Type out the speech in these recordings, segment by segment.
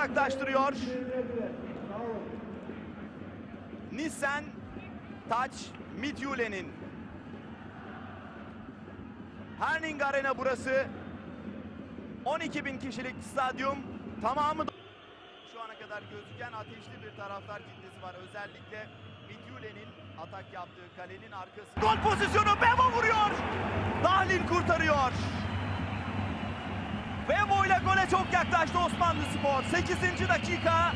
uzaklaştırıyor. Nissen taç Midtjylland'in. Herning Arena burası. 12.000 kişilik stadyum. Tamamı şu ana kadar gözüken ateşli bir taraftar kitlesi var. Özellikle Midtjylland'in atak yaptığı kalenin arkası. Gol pozisyonu, Bemo vuruyor. Dahlin kurtarıyor. Bemo ile gole çok yaklaştı Osmanlıspor. 8. dakika.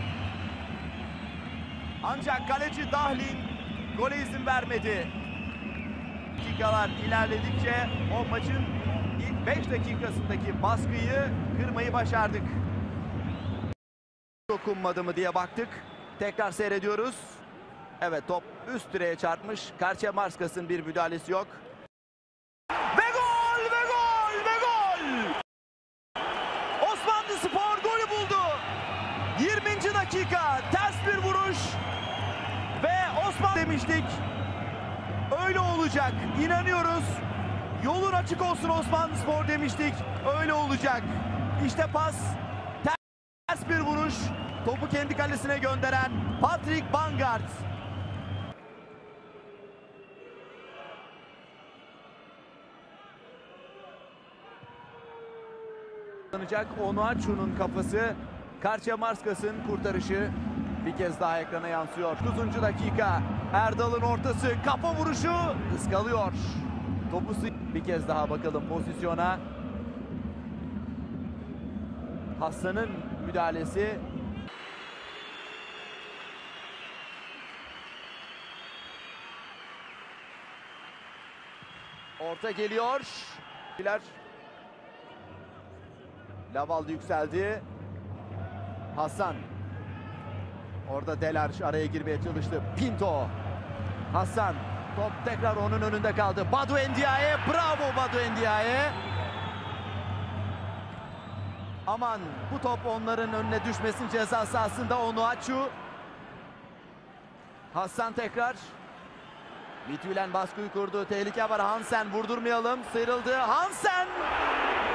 Ancak kaleci Dahlin gole izin vermedi. Dakikalar ilerledikçe o maçın ilk 5 dakikasındaki baskıyı kırmayı başardık. Dokunmadı mı diye baktık. Tekrar seyrediyoruz. Evet, top üst direğe çarpmış. Karçemarskas'ın bir müdahalesi yok. Ve gol! Ve gol! Ve gol! Osmanlıspor golü buldu. 20. dakika ters bir vuruş. Ve Osman demiştik. Öyle olacak. İnanıyoruz. Yolun açık olsun Osmanlıspor demiştik. Öyle olacak. İşte pas. Ters bir vuruş. Topu kendi kalesine gönderen Patrick Bangart. Onuachu'nun kafası. Karçemarskas'ın kurtarışı bir kez daha ekrana yansıyor. 9. dakika. Erdal'ın ortası. Kafa vuruşu ıskalıyor. Topu bir kez daha bakalım pozisyona. Hasan'ın müdahalesi. Orta geliyor. Laval'da yükseldi. Hasan. Orada Delarş araya girmeye çalıştı. Pinto. Hasan. Top tekrar onun önünde kaldı. Badu Ndiaye. Bravo Badu Ndiaye. Aman bu top onların önüne düşmesin, ceza sahasında Onuachu. Hasan tekrar. Midtjylland baskıyı kurdu. Tehlike var. Hansen vurdurmayalım. Sıyrıldı. Hansen.